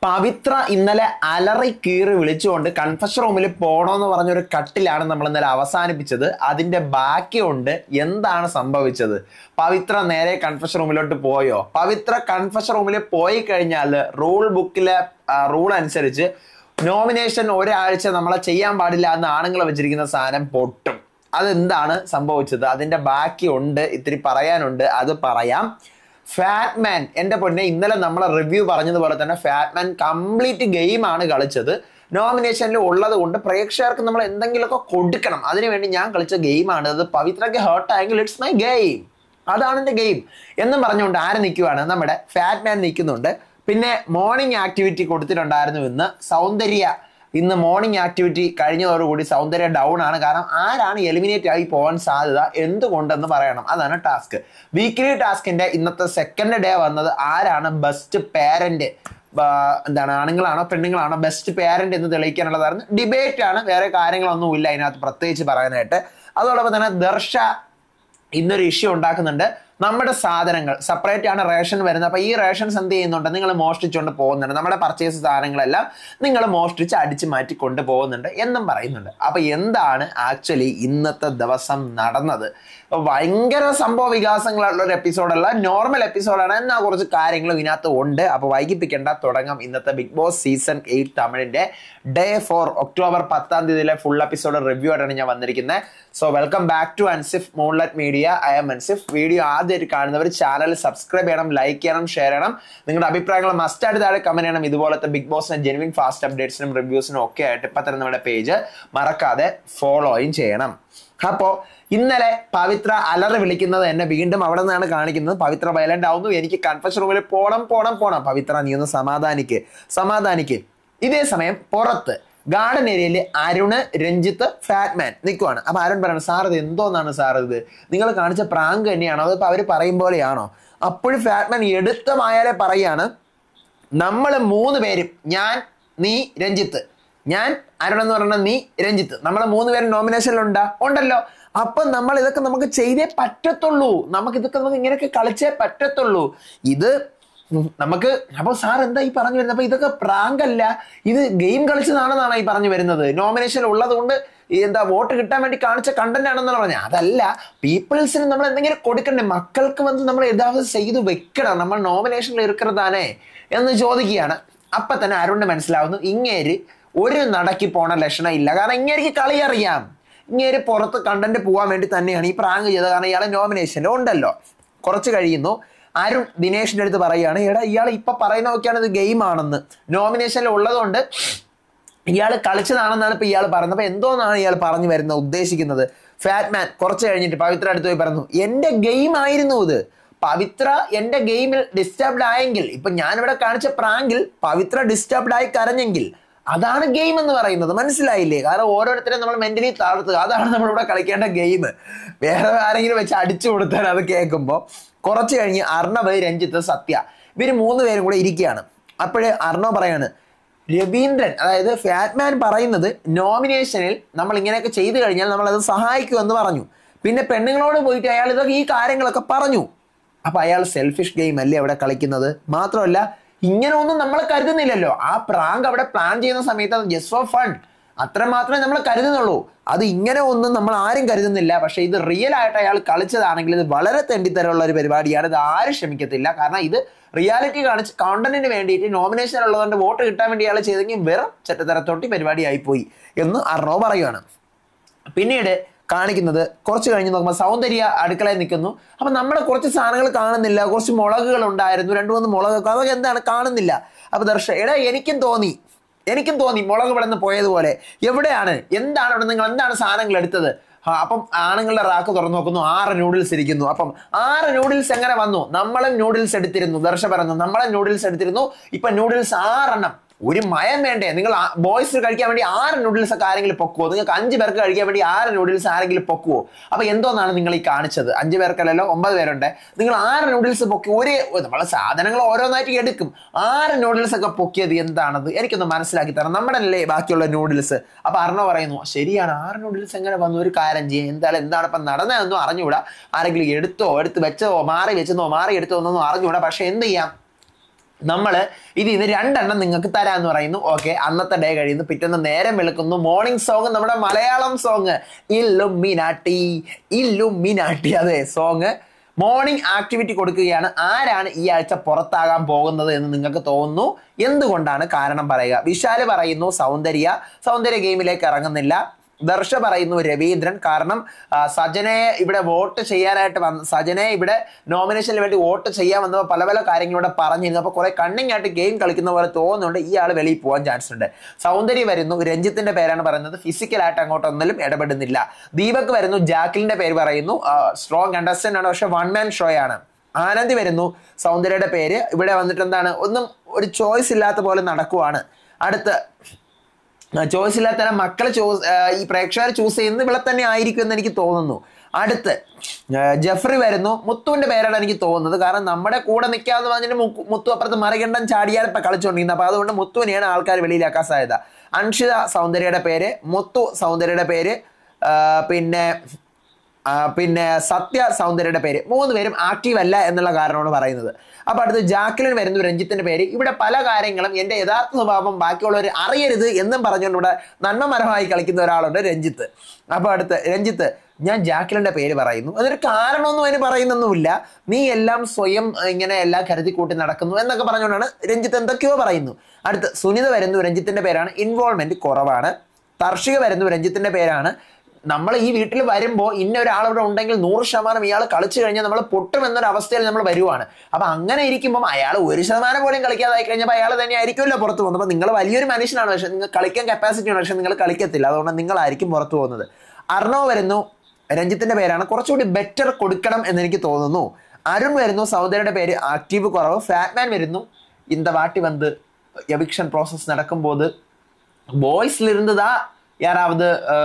പവിത്ര ഇന്നലെ അലറി കീറി വിളിച്ചുകൊണ്ട് കൺഫഷൻ റൂമിൽ പോണോന്ന് പറഞ്ഞൊരു കട്ടിലാണ് നമ്മൾ ഇന്നലെ അവസാനിപ്പിച്ചത്. അതിന്റെ ബാക്കിയുണ്ട്. എന്താണ് സംഭവിച്ചത്? പവിത്ര നേരെ കൺഫഷൻ റൂമിലോട്ട് പോയോ? പവിത്ര കൺഫഷൻ റൂമിൽ പോയി കഴിഞ്ഞാൽ റൂൾ ബുക്കിലെ റൂൾ അനുസരിച്ച് നോമിനേഷൻ ഒരാഴ്ച നമ്മളെ ചെയ്യാൻ പാടില്ല എന്ന് ആണുങ്ങൾ വെച്ചിരിക്കുന്ന സാധനം പൊട്ടും. അതെന്താണ് സംഭവിച്ചത്? അതിന്റെ ബാക്കിയുണ്ട്, ഇത്തിരി പറയാനുണ്ട്, അത് പറയാം. ഫാറ്റ്മാൻ, എന്റെ പൊന്നെ, ഇന്നലെ നമ്മളെ റിവ്യൂ പറഞ്ഞതുപോലെ തന്നെ ഫാറ്റ്മാൻ കംപ്ലീറ്റ് ഗെയിമാണ് കളിച്ചത്. നോമിനേഷനിൽ ഉള്ളത് കൊണ്ട് പ്രേക്ഷകർക്ക് നമ്മൾ എന്തെങ്കിലുമൊക്കെ കൊടുക്കണം. അതിനുവേണ്ടി ഞാൻ കളിച്ച ഗെയിമാണ് അത്. പവിത്രയ്ക്ക് ഹേർട്ട് ആയെങ്കിൽ ഇറ്റ്സ് മൈ ഗെയിം, അതാണ് എൻ്റെ ഗെയിം എന്നും പറഞ്ഞുകൊണ്ട് ആര് നിൽക്കുവാണ്? നമ്മുടെ ഫാറ്റ്മാൻ നിൽക്കുന്നുണ്ട്. പിന്നെ മോർണിംഗ് ആക്ടിവിറ്റി കൊടുത്തിട്ടുണ്ടായിരുന്നു ഇന്ന്. സൗന്ദര്യ ഇന്ന് മോർണിംഗ് ആക്ടിവിറ്റി കഴിഞ്ഞതോടുകൂടി സൗന്ദര്യ ഡൗൺ ആണ്. കാരണം ആരാണ് എലിമിനേറ്റ് ആയി പോകാൻ സാധ്യത, എന്തുകൊണ്ടെന്ന് പറയണം. അതാണ് ടാസ്ക്. വീക്ക്ലി ടാസ്കിന്റെ ഇന്നത്തെ സെക്കൻഡ് ഡേ വന്നത് ആരാണ് ബെസ്റ്റ് പേരന്റ്, എന്താണ് ആണുങ്ങളാണോ പെണ്ണുങ്ങളാണോ ബെസ്റ്റ് പേരന്റ് എന്ന് തെളിയിക്കാനുള്ളതായിരുന്നു. ഡിബേറ്റ് ആണ്, വേറെ കാര്യങ്ങളൊന്നും ഇല്ല അതിനകത്ത് പ്രത്യേകിച്ച് പറയാനായിട്ട്. അതോടൊപ്പം തന്നെ ദർശ ഇന്നൊരു ഇഷ്യൂ ഉണ്ടാക്കുന്നുണ്ട്. നമ്മുടെ സാധനങ്ങൾ സെപ്പറേറ്റ് ആണ് റേഷൻ വരുന്നത്. അപ്പൊ ഈ റേഷൻസ് എന്ത് ചെയ്യുന്നുണ്ട്? നിങ്ങൾ മോഷ്ടിച്ചുകൊണ്ട് പോകുന്നുണ്ട്. നമ്മുടെ പർച്ചേസ് സാധനങ്ങളെല്ലാം നിങ്ങൾ മോഷ്ടിച്ച് അടിച്ചു മാറ്റി കൊണ്ടുപോകുന്നുണ്ട് എന്നും പറയുന്നുണ്ട്. അപ്പൊ എന്താണ് ആക്ച്വലി ഇന്നത്തെ ദിവസം നടന്നത്? ഭയങ്കര സംഭവ വികാസങ്ങളുള്ള ഒരു എപ്പിസോഡല്ല, നോർമൽ എപ്പിസോഡാണ്. എന്നാൽ കുറച്ച് കാര്യങ്ങളും ഇതിനകത്ത് ഉണ്ട്. അപ്പൊ വൈകിപ്പിക്കേണ്ട, തുടങ്ങാം ഇന്നത്തെ ബിഗ് ബോസ് സീസൺ 8 തമിഴിന്റെ ഡേ 4 ഒക്ടോബർ 10-ാം തീയതിയിലെ ഫുൾ എപ്പിസോഡ് റിവ്യൂ ആയിട്ടാണ് ഞാൻ വന്നിരിക്കുന്നത്. So welcome back to Ansif moonlight media. I am Ansif. Video ആദ്യമായിട്ട് കാണുന്നവർ ചാനൽ സബ്സ്ക്രൈബ് ചെയ്യണം, ലൈക്ക് ചെയ്യണം, ഷെയർ ചെയ്യണം. നിങ്ങളുടെ അഭിപ്രായങ്ങൾ മസ്റ്റായിട്ട് താഴെ കമന്റ് ചെയ്യണം. ഇതുപോലത്തെ ബിഗ് ബോസിന്റെ ജെനുവിൻ ഫാസ്റ്റ് അപ്ഡേറ്റ്സിനും റിവ്യൂസിനും ഒക്കെ ആയിട്ട് ഇപ്പൊ തന്നെ നമ്മുടെ പേജ് മറക്കാതെ ഫോളോയും ചെയ്യണം. അപ്പോ ഇന്നലെ പവിത്ര അലറി വിളിക്കുന്നത് എന്നെ വീണ്ടും അവിടെ നിന്നാണ് കാണിക്കുന്നത്. പവിത്ര വയലന്റ് ആവുന്നു. എനിക്ക് കൺഫഷൻ റൂമിൽ പോണം. പവിത്ര, നീ ഒന്ന് സമാധാനിക്ക്. ഇതേ സമയം പുറത്ത് ഗാർഡൻ ഏരിയയിൽ അരുണ്, രഞ്ജിത്ത്, ഫാറ്റ്മാൻ നിൽക്കുവാണ്. അപ്പൊ അരുൺ പറയണം, സാർ ഇത് എന്തോന്നാണ് സാർ, ഇത് നിങ്ങൾ കാണിച്ച പ്രാങ്ക് തന്നെയാണോ, അതിപ്പോ അവര് പറയും പോലെയാണോ? അപ്പോഴും ഫാറ്റ്മാൻ എടുത്തമായാലേ പറയാണ്, നമ്മൾ 3 പേരും, ഞാൻ, നീ, രഞ്ജിത്ത്, ഞാൻ അരുൺ എന്ന് പറഞ്ഞ നീ, രഞ്ജിത്ത്, നമ്മളെ 3 പേരും നോമിനേഷനിലുണ്ടല്ലോ. അപ്പൊ നമ്മൾ ഇതൊക്കെ നമുക്ക് ചെയ്തേ പറ്റത്തുള്ളൂ. നമുക്ക് ഇങ്ങനെയൊക്കെ കളിച്ചേ പറ്റത്തുള്ളൂ. ഇത് നമുക്ക്. അപ്പൊ സാർ എന്താ ഈ പറഞ്ഞു വരുന്നത്? അപ്പൊ ഇതൊക്കെ പ്രാങ്ക് അല്ല, ഇത് ഗെയിം കളിച്ചതാണെന്നാണ് ഈ പറഞ്ഞു വരുന്നത്. നോമിനേഷൻ ഉള്ളത് കൊണ്ട് എന്താ വോട്ട് കിട്ടാൻ വേണ്ടി കാണിച്ച കണ്ടന്റ് ആണെന്നാണ് പറഞ്ഞത്. അതല്ല, പീപ്പിൾസിന് നമ്മൾ എന്തെങ്കിലും കൊടുക്കണ്ടേ? മക്കൾക്ക് വന്ന് നമ്മൾ യഥാർത്ഥം ചെയ്ത് വെക്കണം. നമ്മൾ നോമിനേഷനിൽ ഇരിക്കുന്നതാണേ എന്ന് ചോദിക്കുകയാണ്. അപ്പൊ തന്നെ അരുണിന് മനസ്സിലാവുന്നു ഇങ്ങേര് ഒരു നടക്കി പോണ ലക്ഷണം ഇല്ല. കാരണം ഇങ്ങേർക്ക് കളി അറിയാം. ഇങ്ങേര് പുറത്ത് കണ്ടന്റ് പോകാൻ വേണ്ടി തന്നെയാണ് ഈ പ്രാങ്ക് ചെയ്തത്. കാരണം ഇയാളെ നോമിനേഷനിൽ ഉണ്ടല്ലോ. കുറച്ച് കഴിയുന്നു അരുൺ ദിനേഷിന്റെ അടുത്ത് പറയുകയാണ്, എടാ ഇയാൾ ഇപ്പൊ പറയുന്ന നോക്കിയാണ് ഇത് ഗെയിം ആണെന്ന്, നോമിനേഷനിൽ ഉള്ളതുകൊണ്ട് ഇയാൾ കളിച്ചതാണെന്നാണ് ഇപ്പൊ ഇയാൾ പറയുന്നത്. അപ്പൊ എന്തോന്നാണ് ഇയാൾ പറഞ്ഞു വരുന്നത്, ഉദ്ദേശിക്കുന്നത്? ഫാറ്റ്മാൻ കുറച്ച് കഴിഞ്ഞിട്ട് പവിത്ര അടുത്ത് പോയി പറഞ്ഞു, എന്റെ ഗെയിം ആയിരുന്നു ഇത്. പവിത്ര എന്റെ ഗെയിമിൽ ഡിസ്റ്റർബ്ഡ് ആയെങ്കിൽ, ഇപ്പൊ ഞാനിവിടെ കാണിച്ച പ്രാങ്കിൽ പവിത്ര ഡിസ്റ്റർബ്ഡ് ആയി കരഞ്ഞെങ്കിൽ അതാണ് ഗെയിം എന്ന് പറയുന്നത്. മനസ്സിലായില്ലേ? കാരണം ഓരോരുത്തരും നമ്മൾ മെന്റലി താഴ്ത്തുക, അതാണ് നമ്മളിവിടെ കളിക്കേണ്ട ഗെയിം. വേറെ ആരെങ്കിലും വെച്ച് അടിച്ചു കൊടുത്താൽ അത് കേൾക്കുമ്പോൾ. കുറച്ച് കഴിഞ്ഞ് അർണവ, രഞ്ജിത്ത്, സത്യ ഇവര് 3 പേരും കൂടെ ഇരിക്കുകയാണ്. അപ്പോഴേ അർണവ് പറയാണ്, രവീന്ദ്രൻ, അതായത് ഫാറ്റ്മാൻ പറയുന്നത് നോമിനേഷനിൽ നമ്മൾ ഇങ്ങനെയൊക്കെ ചെയ്തു കഴിഞ്ഞാൽ നമ്മൾ അത് സഹായിക്കുമെന്ന് പറഞ്ഞു. പിന്നെ പെണ്ണുങ്ങളോട് പോയിട്ട് അയാൾ ഇതൊക്കെ ഈ കാര്യങ്ങളൊക്കെ പറഞ്ഞു. അപ്പൊ അയാൾ സെൽഫിഷ് ഗെയിം അല്ലേ അവിടെ കളിക്കുന്നത്? മാത്രമല്ല ഇങ്ങനെ ഒന്നും നമ്മൾ കരുതുന്നില്ലല്ലോ. ആ പ്രാങ്ക് അവിടെ പ്ലാൻ ചെയ്യുന്ന സമയത്ത് അത് ജസ്റ്റ് ഫോർ ഫൺ, അത്ര മാത്രമേ നമ്മൾ കരുതുന്നുള്ളൂ. അത് ഇങ്ങനെ ഒന്നും നമ്മൾ ആരും കരുതുന്നില്ല. പക്ഷെ ഇത് റിയൽ ആയിട്ട് അയാൾ കളിച്ചതാണെങ്കിൽ ഇത് വളരെ തെണ്ടിത്തരമുള്ള ഒരു പരിപാടിയാണ്. ഇത് ആരും ക്ഷമിക്കത്തില്ല. കാരണം ഇത് റിയാലിറ്റി കാണിച്ച് കോണ്ടന്റിന് വേണ്ടിയിട്ട് നോമിനേഷൻ ഉള്ളതുകൊണ്ട് വോട്ട് കിട്ടാൻ വേണ്ടി അയാൾ ചെയ്തെങ്കിൽ വെറും ചെറ്റത്തരത്തോട്ടി പരിപാടി ആയിപ്പോയി എന്ന് അർണവ് പറയുകയാണ്. പിന്നീട് കാണിക്കുന്നത് കുറച്ച് കഴിഞ്ഞ് നോക്കുമ്പോൾ സൗന്ദര്യ അടുക്കളയിൽ നിൽക്കുന്നു. അപ്പൊ നമ്മുടെ കുറച്ച് സാധനങ്ങൾ കാണുന്നില്ല. കുറച്ച് മുളകുകൾ ഉണ്ടായിരുന്നു, 2-3 മുളക്, അതൊക്കെ എന്താണ് കാണുന്നില്ല. അപ്പൊ ദർശ, എടാ എനിക്കും തോന്നി മുളക് ഇവിടെ നിന്ന് പോയതുപോലെ. എവിടെയാണ്, എന്താണ് ഇവിടെ, നിങ്ങൾ എന്താണ് സാധനങ്ങൾ എടുത്തത്? അപ്പം ആണുങ്ങളുടെ റാക്ക് തുറന്നു നോക്കുന്നു, 6 നൂഡിൽസ് ഇരിക്കുന്നു. അപ്പം 6 നൂഡിൽസ് എങ്ങനെ വന്നു? നമ്മളും നൂഡിൽസ് എടുത്തിരുന്നു. ദർശ പറഞ്ഞു, നമ്മളും നൂഡിൽസ് എടുത്തിരുന്നു. ഇപ്പൊ നൂഡിൽസ് 6 എണ്ണം. ഒരു മയം വേണ്ടേ? നിങ്ങൾ ബോയ്സ് കഴിക്കാൻ വേണ്ടി 6 നൂഡിൽസ് ഒക്കെ ആരെങ്കിലും പൊക്കുവോ? നിങ്ങൾക്ക് 5 പേർക്ക് കഴിക്കാൻ വേണ്ടി 6 നൂഡിൽസ് ആരെങ്കിലും പൊക്കുവോ? അപ്പൊ എന്തോന്നാണ് നിങ്ങൾ ഈ കാണിച്ചത്? 5 പേർക്കല്ലല്ലോ, 9 പേരുണ്ട്. നിങ്ങൾ 6 നൂഡിൽസ് പൊക്കി, നമ്മളെ സാധനങ്ങൾ ഓരോന്നായിട്ട് എടുക്കും. 6 നൂഡിൽസ് ഒക്കെ പൊക്കിയത് എന്താണത്? എനിക്കൊന്ന് മനസ്സിലാക്കി തരാം. നമ്മുടെ അല്ലേ ബാക്കിയുള്ള നൂഡിൽസ്. അപ്പൊ അർണവ് പറയുന്നു, ശരിയാണ്, 6 നൂഡിൽസ് എങ്ങനെ വന്നു? ഒരു കാര്യം ചെയ്യും, എന്താണ് ഇപ്പൊ നടന്നതെന്നോ അറിഞ്ഞുകൂടാ. ആരെങ്കിലും എടുത്ത് വെച്ചതോ മാറി എടുത്തോ എന്നൊന്നും അറിഞ്ഞുകൂടാ. പക്ഷെ എന്ത് ചെയ്യാം, നമ്മൾ ഇതിന്ന് 2 എണ്ണം നിങ്ങൾക്ക് തരാന്ന് പറയുന്നു. ഓക്കെ, അന്നത്തെ ഡേ കഴിയുന്നു. പിറ്റേന്ന് നേരം വെളുക്കുന്നു. മോർണിംഗ് സോങ് നമ്മുടെ മലയാളം സോങ് ഇല്ലുമിനാട്ടി ഇല്ലുമിനാട്ടി, അതെ സോങ്. മോർണിംഗ് ആക്ടിവിറ്റി കൊടുക്കുകയാണ്. ആരാണ് ഈ ആഴ്ച പുറത്താകാൻ പോകുന്നത് എന്ന് നിങ്ങൾക്ക് തോന്നുന്നു? എന്തുകൊണ്ടാണ്? കാരണം പറയുക. വിശാല് പറയുന്നു സൗന്ദര്യ ഗെയിമിലേക്ക് ഇറങ്ങുന്നില്ല. ദർശ പറയുന്നു രവീന്ദ്രൻ. കാരണം സജനയെ ഇവിടെ വോട്ട് ചെയ്യാനായിട്ട് സജനയെ ഇവിടെ നോമിനേഷന് വേണ്ടി വോട്ട് ചെയ്യാൻ വന്നപ്പോൾ പല പല കാര്യങ്ങളൂടെ പറഞ്ഞിരുന്നു. അപ്പോൾ കുറെ കണ്ണിങ് ആയിട്ട് ഗെയിം കളിക്കുന്ന പോലെ തോന്നുന്നുണ്ട്. ഈ ആൾ വെളിയിൽ പോകാൻ ചാൻസ് ഉണ്ട്. സൗന്ദര്യ വരുന്നു, രഞ്ജിത്തിന്റെ പേരാണ് പറയുന്നത്. ഫിസിക്കലായിട്ട് അങ്ങോട്ടൊന്നിലും ഇടപെടുന്നില്ല. ദീപക് വരുന്നു, ജാക്കിലിന്റെ പേര് പറയുന്നു. സ്ട്രോങ് കണ്ടസ്റ്റന്റ് ആണ്, പക്ഷെ 1 man ഷോ ആണ്. ആനന്ദി വരുന്നു, സൗന്ദര്യയുടെ പേര്. ഇവിടെ വന്നിട്ട് എന്താണ്, ഒന്നും ഒരു ചോയ്സ് ഇല്ലാത്ത പോലെ നടക്കുവാണ്. അടുത്ത് ചോയ്സ് ഇല്ലാത്ത മക്കളെ ഈ പ്രേക്ഷകർ ചൂസ് ചെയ്യുന്നത് ഇവിടെ തന്നെ ആയിരിക്കും എന്ന് എനിക്ക് തോന്നുന്നു. അടുത്ത് ജെഫ്രി വരുന്നു. മുത്തുവിന്റെ പേരാണ് എനിക്ക് തോന്നുന്നത്. കാരണം നമ്മുടെ കൂടെ നിൽക്കാന്ന് പറഞ്ഞിട്ട് മുത്തു അപ്പുറത്ത് മറികണ്ടൻ ചാടിയാൽ ഇപ്പൊ കളിച്ചുകൊണ്ടിരിക്കുന്നത്. അപ്പൊ അതുകൊണ്ട് മുത്തുവിനെയാണ് ആൾക്കാർ വെളിയിലാക്കാൻ സാധ്യത. അൻഷിത സൗന്ദര്യയുടെ പേര്, മുത്തു സൗന്ദര്യയുടെ പേര്, പിന്നെ സത്യ സൗന്ദര്യയുടെ പേര്. 3 പേരും ആക്റ്റീവ് അല്ല എന്നുള്ള കാരണമാണ് പറയുന്നത്. അപ്പൊ അടുത്ത് ജാക്ലിൻ വരുന്നു, രഞ്ജിത്തിന്റെ പേര്. ഇവിടെ പല കാര്യങ്ങളും എന്റെ യഥാർത്ഥ സ്വഭാവം ബാക്കിയുള്ളവർ അറിയരുത് എന്നും പറഞ്ഞുകൊണ്ട് ഇവിടെ നന്മമരമായി കളിക്കുന്ന ഒരാളുണ്ട്, രഞ്ജിത്ത്. അപ്പൊ അടുത്ത് രഞ്ജിത്ത്, ഞാൻ ജാക്ലിന്റെ പേര് പറയുന്നു. അതൊരു കാരണമൊന്നും അതിന് പറയുന്നൊന്നുമില്ല. നീ എല്ലാം സ്വയം ഇങ്ങനെ എല്ലാം കരുതി കൂട്ടി നടക്കുന്നു എന്നൊക്കെ പറഞ്ഞുകൊണ്ടാണ് രഞ്ജിത്ത് എന്തൊക്കെയോ പറയുന്നു. അടുത്ത് സുനിത വരുന്നു, രഞ്ജിത്തിന്റെ പേരാണ്. ഇൻവോൾവ്മെന്റ് കുറവാണ്. തർഷിക വരുന്നു, രഞ്ജിത്തിന്റെ പേരാണ്. നമ്മൾ ഈ വീട്ടിൽ വരുമ്പോൾ ഇന്ന ഒരാളിവിടെ ഉണ്ടെങ്കിൽ 100% ഇയാൾ കളിച്ചു കഴിഞ്ഞാൽ നമ്മൾ പൊട്ടും എന്നൊരു അവസ്ഥയിൽ നമ്മൾ വരുവാണ്. അപ്പൊ അങ്ങനെ ഇരിക്കുമ്പോൾ അയാൾ 1% പോലും കളിക്കാതായി കഴിഞ്ഞപ്പോൾ അയാൾ തന്നെ ആയിരിക്കുമല്ലോ പുറത്തു പോകുന്നത്. അപ്പൊ നിങ്ങൾ വലിയൊരു മനുഷ്യനാണ്, പക്ഷെ നിങ്ങൾ കളിക്കാൻ കപ്പാസിറ്റി ഉണ്ട്, പക്ഷെ നിങ്ങൾ കളിക്കത്തില്ല. അതുകൊണ്ട് നിങ്ങളായിരിക്കും പുറത്തു പോകുന്നത്. അർണവ വരുന്നു, രഞ്ജിത്തിന്റെ പേരാണ്. കുറച്ചുകൂടി ബെറ്റർ കൊടുക്കണം എന്ന് എനിക്ക് തോന്നുന്നു. അരുൺ വരുന്നു, സൗന്ദര്യയുടെ പേര്. ആക്റ്റീവ് കുറവ്. ഫാറ്റ്മാൻ വരുന്നു, இந்த வாட்டி வந்து எவிக்ஷன் ப்ராசஸ் நடக்கும்போது பாய்ஸ்ல இருந்துதான் யாராவது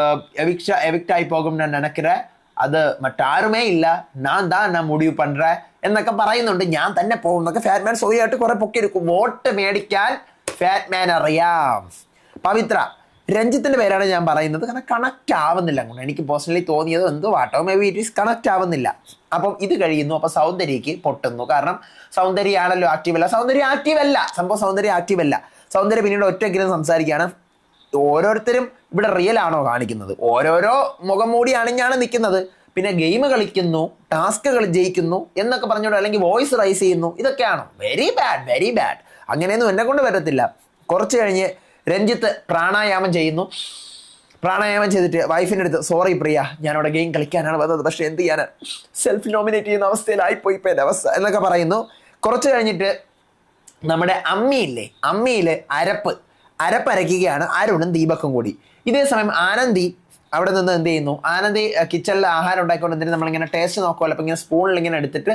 எவிக்ட் ஆகி போகும் நான் நினைக்கிறேன். അത് മറ്റാരുമേ ഇല്ല, ഞാൻ മുടിവ് പண்றேன் എന്നൊക്കെ പറയുന്നുണ്ട്. ഞാൻ തന്നെ പോകും എന്നൊക്കെ ഫാറ്റ്മാൻ സോയായിട്ട് കുറെ പൊക്കിയെടുക്കും. വോട്ട് മേടിക്കാൻ ഫാറ്റ്മാൻ അറിയാം. പവിത്ര, രഞ്ജിത്തിന്റെ പേരാണ് ഞാൻ പറയുന്നത്. കാരണം കണക്ട് ആവുന്നില്ല. അങ്ങോട്ട് എനിക്ക് പേഴ്സണലി തോന്നിയത് എന്തോ വാട്ടോ may be it is connect ആവുന്നില്ല. അപ്പം ഇത് കഴിയുന്നു. അപ്പൊ സൗന്ദര്യക്ക് പൊട്ടുന്നു. കാരണം സൗന്ദര്യമാണല്ലോ ആക്റ്റീവ് അല്ല. സൗന്ദര്യം ആക്റ്റീവ് അല്ല, സംഭവം സൗന്ദര്യം ആക്റ്റീവ് അല്ല. സൗന്ദര്യം പിന്നീട് ഒറ്റയ്ക്കിരുന്ന് സംസാരിക്കുകയാണ്. ഓരോരുത്തരും ഇവിടെ റിയൽ ആണോ കാണിക്കുന്നത്? ഓരോരോ മുഖം മൂടി അണിഞ്ഞാണ് നിൽക്കുന്നത്. പിന്നെ ഗെയിം കളിക്കുന്നു, ടാസ്കുകൾ ജയിക്കുന്നു എന്നൊക്കെ പറഞ്ഞുകൊണ്ട് അല്ലെങ്കിൽ വോയിസ് റൈസ് ചെയ്യുന്നു. ഇതൊക്കെയാണോ? Very bad. അങ്ങനെയൊന്നും എന്നെ കൊണ്ട് വരത്തില്ല. കുറച്ച് കഴിഞ്ഞ് രഞ്ജിത്ത് പ്രാണായാമം ചെയ്യുന്നു. പ്രാണായാമം ചെയ്തിട്ട് വൈഫിൻ്റെ അടുത്ത്, സോറി പ്രിയ, ഞാനവിടെ ഗെയിം കളിക്കാനാണ് വന്നത്, പക്ഷെ എന്ത് ചെയ്യാൻ, സെൽഫ് നോമിനേറ്റ് ചെയ്യുന്ന അവസ്ഥയിലായിപ്പോയി ഇപ്പം എൻ്റെ അവസ്ഥ എന്നൊക്കെ പറയുന്നു. കുറച്ച് കഴിഞ്ഞിട്ട് നമ്മുടെ അമ്മിയിൽ അരപ്പരയ്ക്കുകയാണ് അരുണും ദീപക്കും കൂടി. ഇതേ സമയം ആനന്ദി അവിടെ നിന്ന് എന്ത് ചെയ്യുന്നു? ആനന്ദി കിച്ചണിൽ ആഹാരം ഉണ്ടാക്കിക്കൊണ്ടിരുന്നിട്ട് നമ്മളിങ്ങനെ ടേസ്റ്റ് നോക്കുമല്ലോ. അപ്പം ഇങ്ങനെ സ്പൂണിൽ ഇങ്ങനെ എടുത്തിട്ട്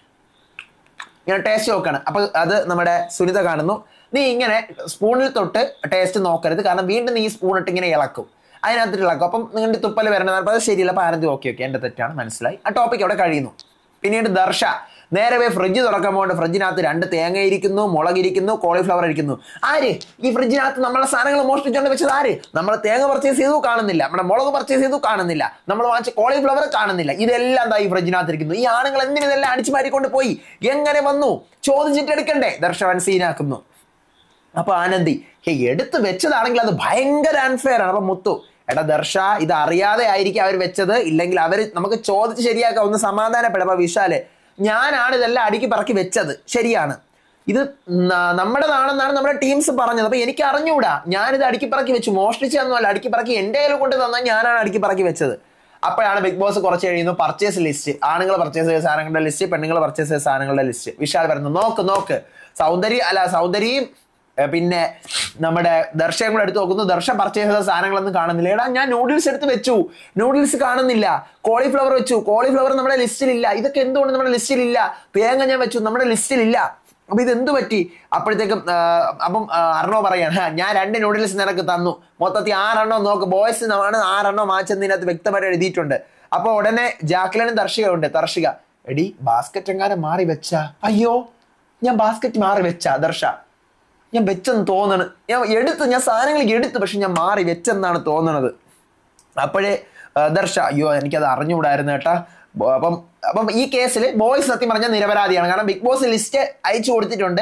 ഇങ്ങനെ ടേസ്റ്റ് നോക്കുകയാണ്. അപ്പം അത് നമ്മുടെ സുനിത കാണുന്നു. നീ ഇങ്ങനെ സ്പൂണിൽ തൊട്ട് ടേസ്റ്റ് നോക്കരുത്, കാരണം വീണ്ടും നീ ഈ സ്പൂണിട്ട് ഇങ്ങനെ ഇളക്കും, അതിനകത്തിട്ട് ഇളക്കും. അപ്പം നിങ്ങളുടെ തുപ്പൽ വരണം. അപ്പം അത് ശരിയല്ല. അപ്പം ആനന്ദി ഓക്കെ എൻ്റെ തെറ്റാണ്, മനസ്സിലായി. ആ ടോപ്പിക് അവിടെ കഴിയുന്നു. പിന്നീട് ദർശ നേരെ പോയി ഫ്രിഡ്ജ് തുറക്കാൻ പോകുന്നുണ്ട്. ഫ്രിഡ്ജിനകത്ത് 2 തേങ്ങ ഇരിക്കുന്നു, മുളകിരിക്കുന്നു, കോളിഫ്ലവർ ഇരിക്കുന്നു. ആര് ഈ ഫ്രിഡ്ജിനകത്ത് നമ്മളെ സാധനങ്ങൾ മോഷ്ടിച്ചുകൊണ്ട് വെച്ചത്? ആര്? നമ്മൾ തേങ്ങ പർച്ചേസ് ചെയ്തു കാണുന്നില്ല, നമ്മുടെ മുളക് പർച്ചേസ് ചെയ്തു കാണുന്നില്ല, നമ്മൾ വാങ്ങിച്ച കോളിഫ്ലവർ കാണുന്നില്ല. ഇതെല്ലാം എന്താ ഈ ഫ്രിഡ്ജിനകത്ത് ഇരിക്കുന്നു? ഈ ആണുങ്ങൾ എന്തിനും ഇതെല്ലാം അടിച്ചു മാറ്റിക്കൊണ്ട് പോയി? എങ്ങനെ വന്നു? ചോദിച്ചിട്ട് എടുക്കണ്ടേ? ദർശവൻ സീനാക്കുന്നു. അപ്പൊ ആനന്ദി, എടുത്ത് വെച്ചതാണെങ്കിൽ അത് ഭയങ്കര അൺഫെയർ ആണ്. അപ്പൊ മുത്തു, എടാ ദർശ, ഇത് അറിയാതെ ആയിരിക്കും അവർ വെച്ചത്, ഇല്ലെങ്കിൽ അവർ നമുക്ക് ചോദിച്ച് ശരിയാക്കാം, ഒന്ന് സമാധാനപ്പെടും. അപ്പൊ വിശാല്, ഞാനാണ് ഇതെല്ലാം അടുക്കി പറക്കി വെച്ചത്, ശരിയാണ്, ഇത് നമ്മുടെതാണെന്നാണ് നമ്മുടെ ടീംസ് പറഞ്ഞത്. അപ്പൊ എനിക്ക് അറിഞ്ഞുകൂടാ, ഞാനിത് അടുക്കി പറക്കി വെച്ചു, മോഷ്ടിച്ചതൊന്നുമല്ല, അടുക്കി പറക്കി എൻ്റെ കയ്യിൽ കൊണ്ട് തന്നാൽ ഞാനാണ് അടുക്കി പറക്കി വെച്ചത്. അപ്പോഴാണ് ബിഗ് ബോസ് കുറച്ച് കഴിയുന്നു പർച്ചേസ് ലിസ്റ്റ്, ആണുങ്ങൾ പർച്ചേസ് ചെയ്ത സാധനങ്ങളുടെ ലിസ്റ്റ്, പെണ്ണുങ്ങൾ പർച്ചേസ് ചെയ്ത സാധനങ്ങളുടെ ലിസ്റ്റ്. വിശാൽ പറയുന്നു, നോക്ക് സൗന്ദര്യം പിന്നെ നമ്മുടെ ദർശയും കൂടെ എടുത്ത് നോക്കുന്നു. ദർശ പർച്ചേസ് ചെയ്ത സാധനങ്ങളൊന്നും കാണുന്നില്ല. എടാ, ഞാൻ നൂഡിൽസ് എടുത്ത് വെച്ചു, നൂഡിൽസ് കാണുന്നില്ല. കോളിഫ്ലവർ വെച്ചു, കോളിഫ്ലവർ നമ്മുടെ ലിസ്റ്റിലില്ല. ഇതൊക്കെ എന്തുകൊണ്ട് നമ്മുടെ ലിസ്റ്റിലില്ല? തേങ്ങ ഞാൻ വെച്ചു, നമ്മുടെ ലിസ്റ്റിലില്ല. അപ്പൊ ഇത് എന്ത് പറ്റി? അപ്പോഴത്തേക്കും അർണോ പറയാണ്, ഞാൻ 2 നൂഡിൽസ് നിനക്ക് തന്നു, മൊത്തത്തിൽ 6 എണ്ണം നോക്ക്, ബോയ്സ് ആണ് 6 എണ്ണം വാങ്ങിച്ചതിനകത്ത് വ്യക്തമായിട്ട് എഴുതിയിട്ടുണ്ട്. അപ്പൊ ഉടനെ ജാക്ലിനും തർഷിക, എടി ബാസ്ക്കറ്റ് എങ്ങാനും മാറി വെച്ചാ? അയ്യോ, ഞാൻ ബാസ്ക്കറ്റ് മാറി വെച്ചാ ദർശ? ഞാൻ വെച്ചെന്ന് തോന്നണ്, ഞാൻ സാധനങ്ങൾ എടുത്തു, പക്ഷെ ഞാൻ മാറി വെച്ചെന്നാണ് തോന്നണത്. അപ്പോഴേ ദർശ, അയ്യോ എനിക്കത് അറിഞ്ഞുകൂടായിരുന്നു കേട്ടാ. അപ്പം ഈ കേസിൽ ബോയ്സ് സത്യം പറഞ്ഞാൽ നിരപരാധിയാണ്. കാരണം ബിഗ് ബോസ് ലിസ്റ്റ് അയച്ചു കൊടുത്തിട്ടുണ്ട്.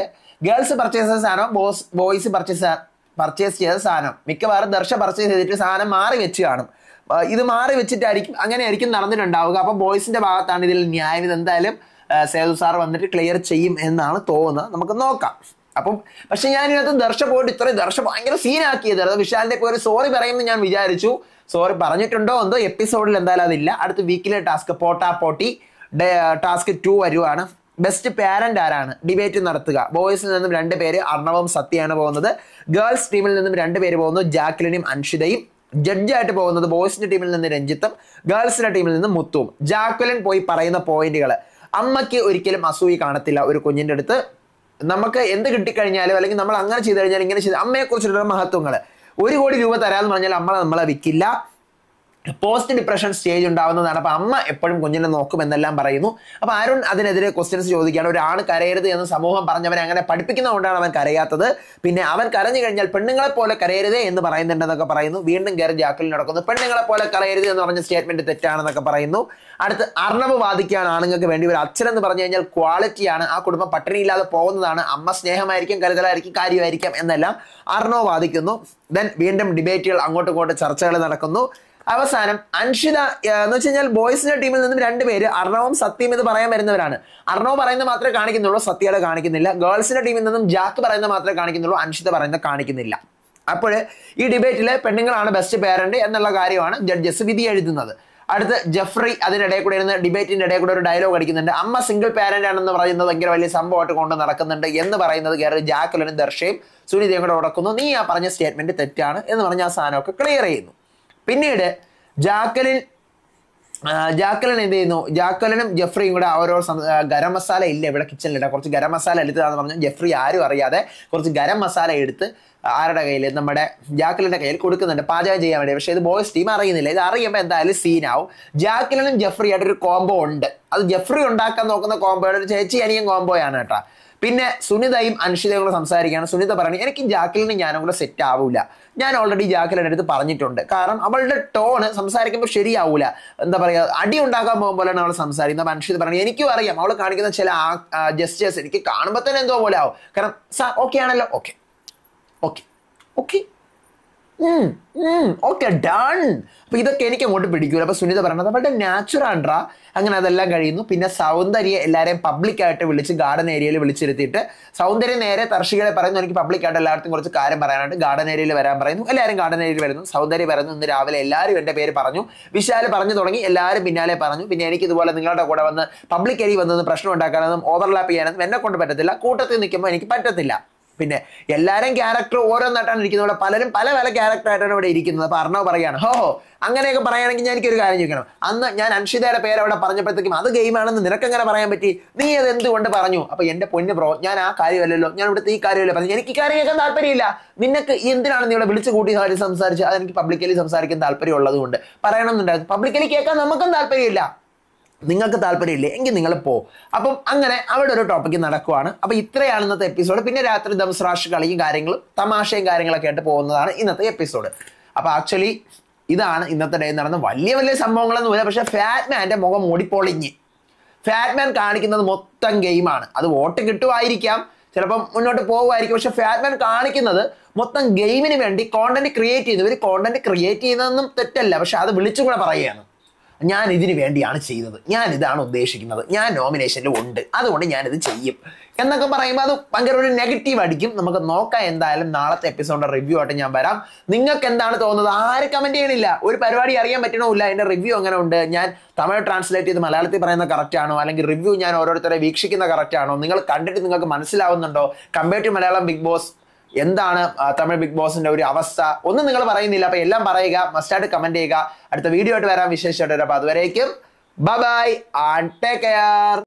ഗേൾസ് പർച്ചേസ് ചെയ്ത സാധനം ബോയ്സ് പർച്ചേസ് ചെയ്ത സാധനം മിക്കവാറും ദർശ പർച്ചേസ് ചെയ്തിട്ട് സാധനം മാറി വെച്ച് കാണും. ഇത് മാറി വെച്ചിട്ടായിരിക്കും അങ്ങനെയായിരിക്കും നടന്നിട്ടുണ്ടാവുക. അപ്പൊ ബോയ്സിന്റെ ഭാഗത്താണ് ഇതിൽ ന്യായം. ഇത് എന്തായാലും സേതു സാർ വന്നിട്ട് ക്ലിയർ ചെയ്യും എന്നാണ് തോന്നുന്നത്. നമുക്ക് നോക്കാം. അപ്പം പക്ഷെ ഞാൻ ഇതിനകത്ത് ദർശ പോയിട്ട് ഇത്രയും ദർശ ഭയങ്കര സീനാക്കിയത് വിശാലിന്റെ ഒരു സോറി പറയുമെന്ന് ഞാൻ വിചാരിച്ചു. സോറി പറഞ്ഞിട്ടുണ്ടോ എന്തോ എപ്പിസോഡിൽ എന്തായാലും അതില്ല. അടുത്ത വീക്കിലെ ടാസ്ക് പോട്ടി ടാസ്ക് 2 വരുവാണ്. ബെസ്റ്റ് പാരന്റ് ആരാണ്? ഡിബേറ്റ് നടത്തുക. ബോയ്സിൽ നിന്നും 2 പേര് അർണവും സത്യയാണ് പോകുന്നത്. ഗേൾസ് ടീമിൽ നിന്നും 2 പേര് പോകുന്നു, ജാക്ലിനും അൻഷിതയും. ജഡ്ജായിട്ട് പോകുന്നത് ബോയ്സിന്റെ ടീമിൽ നിന്ന് രഞ്ജിത്തും ഗേൾസിന്റെ ടീമിൽ നിന്ന് മുത്തും. ജാക്ലിൻ പോയി പറയുന്ന പോയിന്റുകൾ, അമ്മയ്ക്ക് ഒരിക്കലും അസൂയ കാണത്തില്ല ഒരു കുഞ്ഞിന്റെ അടുത്ത്. നമുക്ക് എന്ത് കിട്ടിക്കഴിഞ്ഞാലും അല്ലെങ്കിൽ നമ്മൾ അങ്ങനെ ചെയ്ത് കഴിഞ്ഞാൽ ഇങ്ങനെ ചെയ്ത് അമ്മയെ കുറിച്ചുള്ള മഹത്വങ്ങൾ. 1 കോടി രൂപ തരാമെന്ന് പറഞ്ഞാൽ നമ്മളെ വിൽക്കില്ല. പോസ്റ്റ് ഡിപ്രഷൻ സ്റ്റേജ് ഉണ്ടാവുന്നതാണ്. അപ്പൊ അമ്മ എപ്പോഴും കുഞ്ഞിനെ നോക്കും എന്നെല്ലാം പറയുന്നു. അപ്പൊ അരുൺ അതിനെതിരെ ക്വസ്റ്റ്യൻസ് ചോദിക്കുകയാണ്. ഒരാണ് കരയരുത് എന്ന് സമൂഹം പറഞ്ഞവനെ അങ്ങനെ പഠിപ്പിക്കുന്നതുകൊണ്ടാണ് അവൻ കരയാത്തത്. പിന്നെ അവൻ കരഞ്ഞു കഴിഞ്ഞാൽ പെണ്ണുങ്ങളെ പോലെ കരയരുത് എന്ന് പറയുന്നുണ്ടെന്നൊക്കെ പറയുന്നു. വീണ്ടും കയറി ജാക്കലിൽ നടക്കുന്നു. പെണ്ണുങ്ങളെ പോലെ കരയരുത് എന്ന് പറഞ്ഞ സ്റ്റേറ്റ്മെന്റ് തെറ്റാണെന്നൊക്കെ പറയുന്നു. അടുത്ത് അർണവ് വാദിക്കുകയാണ് ആണുങ്ങൾക്ക് വേണ്ടി ഒരു അച്ഛൻ എന്ന് പറഞ്ഞു കഴിഞ്ഞാൽ ക്വാളിറ്റിയാണ്. ആ കുടുംബം പട്ടിണിയില്ലാതെ പോകുന്നതാണ്. അമ്മ സ്നേഹമായിരിക്കും, കരുതലായിരിക്കും, കാര്യമായിരിക്കും എന്നെല്ലാം അർണവ് വാദിക്കുന്നു. ദെൻ വീണ്ടും ഡിബേറ്റുകൾ അങ്ങോട്ടും ഇങ്ങോട്ടും ചർച്ചകൾ നടക്കുന്നു. അവസാനം അൻഷിത എന്ന് വെച്ച് കഴിഞ്ഞാൽ ബോയ്സിന്റെ ടീമിൽ നിന്നും 2 പേര് അർണവും സത്യം എന്ന് പറയാൻ വരുന്നവരാണ്. അർണവ് പറയുന്നത് മാത്രമേ കാണിക്കുന്നുള്ളൂ, സത്യയുടെ കാണിക്കുന്നില്ല. ഗേൾസിന്റെ ടീമിൽ നിന്നും ജാക്ക് പറയുന്നത് മാത്രമേ കാണിക്കുന്നുള്ളൂ, അൻഷിത പറയുന്നത് കാണിക്കുന്നില്ല. അപ്പോൾ ഈ ഡിബേറ്റിലെ പെണ്ണുങ്ങളാണ് ബെസ്റ്റ് പേരന്റ് എന്നുള്ള കാര്യമാണ് ജഡ്ജസ് വിധി എഴുതുന്നത്. അടുത്ത് ജെഫ്രി അതിനിടയിൽ കൂടെ ഇരുന്ന് ഡിബേറ്റിന്റെ ഇടയിൽ കൂടെ ഒരു ഡയലോഗ് അടിക്കുന്നുണ്ട്. അമ്മ സിംഗിൾ പാരന്റ് ആണെന്ന് പറയുന്നത് ഭയങ്കര വലിയ സംഭവമായിട്ട് കൊണ്ട് നടക്കുന്നുണ്ട് എന്ന് പറയുന്നത് കയറി ജാക്കലിനും ദർശയും സുനിതയും കൂടെ ഉടക്കുന്നു. നീ ആ പറഞ്ഞ സ്റ്റേറ്റ്മെന്റ് തെറ്റാണ് എന്ന് പറഞ്ഞ ആ സാധനമൊക്കെ ക്ലിയർ ചെയ്യുന്നു. പിന്നീട് ജാക്കലിൻ എന്ത് ചെയ്യുന്നു? ജാക്കലിനും ജെഫ്രിയും കൂടെ ഓരോ ഗരം മസാല ഇല്ല ഇവിടെ കിച്ചണിലില്ല, കുറച്ച് ഗരം മസാല എടുത്തതാന്ന് പറഞ്ഞു. ജെഫ്രി ആരും അറിയാതെ കുറച്ച് ഗരം മസാല എടുത്ത് ആരുടെ കയ്യിൽ? നമ്മുടെ ജാക്കലിന്റെ കയ്യിൽ കൊടുക്കുന്നുണ്ട് പാചകം ചെയ്യാൻ വേണ്ടി. പക്ഷേ ഇത് ബോയ്സ് ടീം അറിയുന്നില്ല. ഇത് അറിയുമ്പോൾ എന്തായാലും സീനാവും. ജാക്കലിനും ജെഫ്രി ആയിട്ടൊരു കോംബോ ഉണ്ട്. അത് ജെഫ്രി ഉണ്ടാക്കാൻ നോക്കുന്ന കോംബോയുടെ ഒരു ചേച്ചി അനിയൻ കോംബോയാണ് കേട്ടോ. പിന്നെ സുനിതയും അൻഷിതയും കൂടെ സംസാരിക്കുകയാണ്. സുനിത പറഞ്ഞു, എനിക്ക് ജാക്കലിന് ഞാനും കൂടെ സെറ്റ് ആവൂല. ഞാൻ ഓൾറെഡി ജാക്കലിന്റെ അടുത്ത് പറഞ്ഞിട്ടുണ്ട്. കാരണം അവളുടെ ടോണ് സംസാരിക്കുമ്പോൾ ശരിയാവൂല. എന്താ പറയുക, അടി ഉണ്ടാക്കാൻ പോകുമ്പോഴാണ് അവൾ സംസാരിക്കുന്നത്. അപ്പം അൻഷിത പറഞ്ഞു, എനിക്കും അറിയാം അവൾ കാണിക്കുന്ന ചില ജസ്റ്റേഴ്സ് എനിക്ക് കാണുമ്പോൾ തന്നെ എന്തോ പോലെ ആവും. കാരണം ഓക്കെ ആണല്ലോ, okay okay okay okay done. അപ്പൊ ഇതൊക്കെ എനിക്ക് അങ്ങോട്ട് പിടിക്കൂല. അപ്പൊ സുനിത പറഞ്ഞത് അവളുടെ നാച്ചുറാൻഡ്രാ. അങ്ങനെ അതെല്ലാം കഴിയുന്നു. പിന്നെ സൗന്ദര്യ എല്ലാവരെയും പബ്ലിക്കായിട്ട് വിളിച്ച് ഗാർഡൻ ഏരിയയിൽ വിളിച്ചിരുത്തിയിട്ട് സൗന്ദര്യം നേരെ തർഷികളെ പറയുന്നു, എനിക്ക് പബ്ലിക്കായിട്ട് എല്ലാവർക്കും കുറച്ച് കാര്യം പറയാനുണ്ട്, ഗാർഡൻ ഏരിയയിൽ വരാൻ പറയുന്നു. എല്ലാവരും ഗാർഡൻ ഏരിയയിൽ വരുന്നു. സൗന്ദര്യം പറയുന്നു, ഇന്ന് രാവിലെ എല്ലാവരും എൻ്റെ പേര് പറഞ്ഞു. വിശാൽ പറഞ്ഞു തുടങ്ങി, എല്ലാവരും പിന്നാലെ പറഞ്ഞു. പിന്നെ എനിക്ക് ഇതുപോലെ നിങ്ങളുടെ കൂടെ വന്ന് പബ്ലിക് ഏരിയ വന്നതും പ്രശ്നം ഉണ്ടാക്കാനൊന്നും ഓവർലാപ്പ് ചെയ്യാനൊന്നും എന്നെ കൊണ്ട് പറ്റത്തില്ല. കൂട്ടത്തിൽ നിൽക്കുമ്പോൾ എനിക്ക് പറ്റത്തില്ല. പിന്നെ എല്ലാവരും ക്യാരക്ടർ ഓരോന്നായിട്ടാണ് ഇരിക്കുന്നത്. ഇവിടെ പലരും പല പല ക്യാരക്ടറായിട്ടാണ് ഇവിടെ ഇരിക്കുന്നത്. അപ്പൊ അർണവ് പറയാണ്, ഹോ അങ്ങനെയൊക്കെ പറയുകയാണെങ്കിൽ ഞാൻ എനിക്കൊരു കാര്യം ചോദിക്കണം. അന്ന് ഞാൻ അൻഷിതയുടെ പേര് അവിടെ പറഞ്ഞപ്പോഴത്തേക്കും അത് ഗെയിമാണെന്ന് നിനക്കെങ്ങനെ പറയാൻ പറ്റി? നീ അത് എന്തുകൊണ്ട് പറഞ്ഞു? അപ്പൊ എന്റെ പൊന്ന് ബ്രോ, ഞാൻ ആ കാര്യമല്ലല്ലോ, ഞാൻ ഇവിടുത്തെ ഈ കാര്യമല്ല പറഞ്ഞു. എനിക്ക് ഈ കാര്യം കേൾക്കാൻ താല്പര്യമില്ല. നിനക്ക് എന്തിനാണ് നീ ഇവിടെ വിളിച്ചു കൂട്ടി സംസാരിച്ച്? അതെനിക്ക് പബ്ലിക്കലി സംസാരിക്കാൻ താല്പര്യം ഉള്ളതുകൊണ്ട് പറയണമെന്നുണ്ടായിരുന്നു. പബ്ലിക്കലി കേൾക്കാൻ നമുക്കും താല്പര്യമില്ല, നിങ്ങൾക്ക് താല്പര്യമില്ലേ എങ്കിൽ നിങ്ങൾ പോ. അപ്പം അങ്ങനെ അവിടെ ഒരു ടോപ്പിക്ക് നടക്കുവാണ്. അപ്പൊ ഇത്രയാണ് ഇന്നത്തെ എപ്പിസോഡ്. പിന്നെ രാത്രി ദംസ്രാഷ് കളിയും കാര്യങ്ങളും തമാശയും കാര്യങ്ങളൊക്കെ ആയിട്ട് പോകുന്നതാണ് ഇന്നത്തെ എപ്പിസോഡ്. അപ്പൊ ആക്ച്വലി ഇതാണ് ഇന്നത്തെ ഡേ നടന്ന വലിയ വലിയ സംഭവങ്ങളൊന്നുമില്ല. പക്ഷെ ഫാറ്റ്മാന്റെ മുഖം മൂടിപ്പൊളിഞ്ഞ് ഫാറ്റ്മാൻ കാണിക്കുന്നത് മൊത്തം ഗെയിമാണ്. അത് വോട്ട് കിട്ടുമായിരിക്കാം, ചിലപ്പം മുന്നോട്ട് പോകുമായിരിക്കും. പക്ഷെ ഫാറ്റ്മാൻ കാണിക്കുന്നത് മൊത്തം ഗെയിമിന് വേണ്ടി കോണ്ടന്റ് ക്രിയേറ്റ് ചെയ്യുന്നു. ഇവർ കോണ്ടന്റ് ക്രിയേറ്റ് ചെയ്യുന്നതൊന്നും തെറ്റല്ല, പക്ഷെ അത് വിളിച്ചും കൂടെ പറയുകയാണ്, ഞാൻ ഇതിന് വേണ്ടിയാണ് ചെയ്തത്, ഞാൻ ഇതാണ് ഉദ്ദേശിക്കുന്നത്, ഞാൻ നോമിനേഷനിൽ ഉണ്ട്, അതുകൊണ്ട് ഞാനിത് ചെയ്യും എന്നൊക്കെ പറയുമ്പോൾ അത് ഭയങ്കര ഒരു നെഗറ്റീവ് അടിക്കും. നമുക്ക് നോക്കാം. എന്തായാലും നാളത്തെ എപ്പിസോഡിന്റെ റിവ്യൂ ആയിട്ട് ഞാൻ വരാം. നിങ്ങൾക്ക് എന്താണ് തോന്നുന്നത്? ആരും കമന്റ് ചെയ്യണില്ല. ഒരു പരിപാടി അറിയാൻ പറ്റണമില്ല അതിന്റെ റിവ്യൂ എങ്ങനെ ഉണ്ട്, ഞാൻ തമിഴ് ട്രാൻസ്ലേറ്റ് ചെയ്ത് മലയാളത്തിൽ പറയുന്ന കറക്റ്റ് ആണോ, അല്ലെങ്കിൽ റിവ്യൂ ഞാൻ ഓരോരുത്തരെ വീക്ഷിക്കുന്ന കറക്റ്റ് ആണോ, നിങ്ങൾ കണ്ടിട്ട് നിങ്ങൾക്ക് മനസ്സിലാവുന്നുണ്ടോ, compare to Malayalam big boss എന്താണ് തമിഴ് ബിഗ് ബോസിന്റെ ഒരു അവസ്ഥ ഒന്നും നിങ്ങൾ പറയുന്നില്ല. അപ്പൊ എല്ലാം പറയുക, മസ്റ്റായിട്ട് കമന്റ് ചെയ്യുക. അടുത്ത വീഡിയോ ആയിട്ട് വരാൻ വിശേഷമായിട്ട് വരാം. അപ്പൊ അതുവരേക്കും ബൈ ആൻഡ് ടേക്ക് കെയർ.